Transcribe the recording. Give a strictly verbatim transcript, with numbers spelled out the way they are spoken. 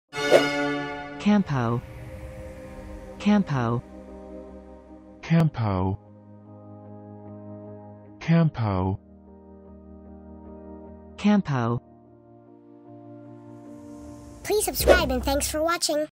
campho, campho, campho, campho, campho. Please subscribe and thanks for watching.